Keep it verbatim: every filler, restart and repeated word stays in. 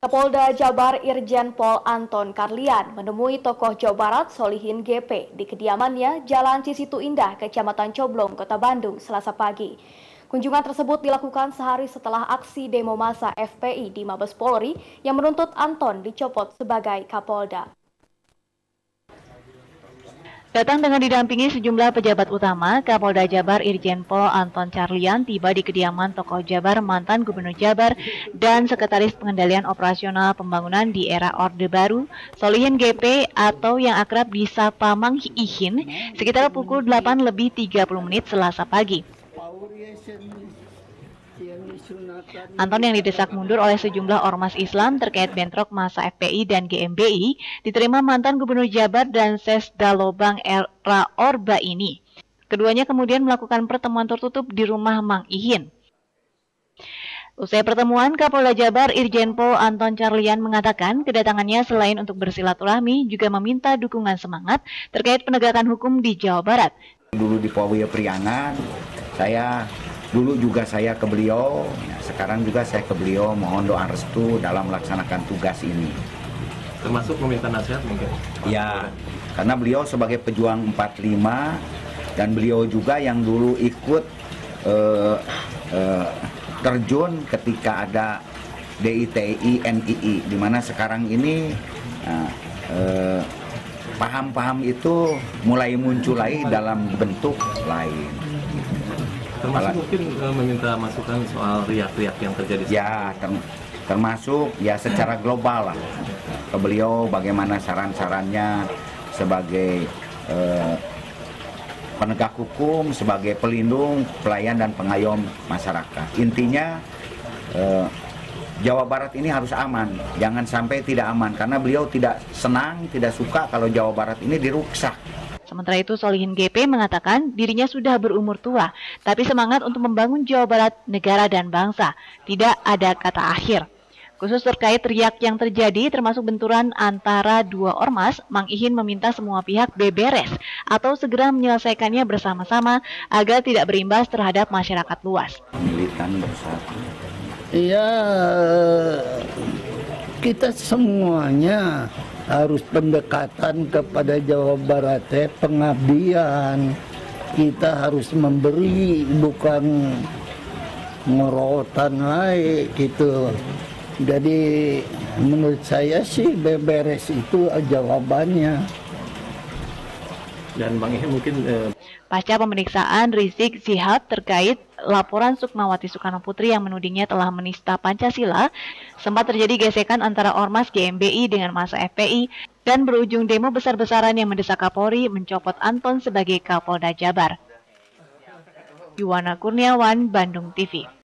Kapolda Jabar Irjen Pol Anton Carlyan menemui tokoh Jawa Barat Solihin G P di kediamannya Jalan Cisitu Indah, Kecamatan Coblong, Kota Bandung, Selasa pagi. Kunjungan tersebut dilakukan sehari setelah aksi demo massa F P I di Mabes Polri yang menuntut Anton dicopot sebagai Kapolda. Datang dengan didampingi sejumlah pejabat utama, Kapolda Jabar Irjen Pol Anton Carlyan tiba di kediaman tokoh Jabar mantan Gubernur Jabar dan Sekretaris Pengendalian Operasional Pembangunan di Era Orde Baru, Solihin G P atau yang akrab disapa Mang Ihin, sekitar pukul delapan lebih tiga puluh menit Selasa pagi. Anton yang didesak mundur oleh sejumlah ormas Islam terkait bentrok massa F P I dan G M B I diterima mantan Gubernur Jabar dan Sesda Lobang Era Orba ini. Keduanya kemudian melakukan pertemuan tertutup di rumah Mang Ihin. Usai pertemuan, Kapolda Jabar Irjen Pol Anton Carlyan mengatakan kedatangannya selain untuk bersilaturahmi juga meminta dukungan semangat terkait penegakan hukum di Jawa Barat. Dulu di Pawiya Priangan, saya Dulu juga saya ke beliau, ya, sekarang juga saya ke beliau mohon doa restu dalam melaksanakan tugas ini. Termasuk meminta nasihat mungkin? Ya, karena beliau sebagai pejuang empat puluh lima dan beliau juga yang dulu ikut uh, uh, terjun ketika ada D I T I N I I, di mana sekarang ini paham-paham uh, uh, itu mulai muncul lagi dalam bentuk lain. Termasuk mungkin uh, meminta masukan soal riak-riak yang terjadi. Ya, term termasuk ya secara global lah ke beliau bagaimana saran-sarannya sebagai uh, penegak hukum, sebagai pelindung, pelayan dan pengayom masyarakat. Intinya uh, Jawa Barat ini harus aman, jangan sampai tidak aman karena beliau tidak senang, tidak suka kalau Jawa Barat ini dirusak. Sementara itu, Solihin G P mengatakan dirinya sudah berumur tua, tapi semangat untuk membangun Jawa Barat, negara dan bangsa. Tidak ada kata akhir. Khusus terkait riak yang terjadi termasuk benturan antara dua ormas, Mang Ihin meminta semua pihak beberes atau segera menyelesaikannya bersama-sama agar tidak berimbas terhadap masyarakat luas. Militan bersatu. Iya, kita semuanya harus pendekatan kepada Jawa Barat, eh, pengabdian. Kita harus memberi, bukan ngorotan lain gitu. Jadi menurut saya sih beberes itu jawabannya. Dan Bang Ihin mungkin eh... pasca pemeriksaan Rizik Syihab terkait laporan Sukmawati Soekarno Putri yang menudingnya telah menista Pancasila, sempat terjadi gesekan antara ormas G M B I dengan massa F P I dan berujung demo besar-besaran yang mendesak Kapolri mencopot Anton sebagai Kapolda Jabar. Yuwana Kurniawan, Bandung T V.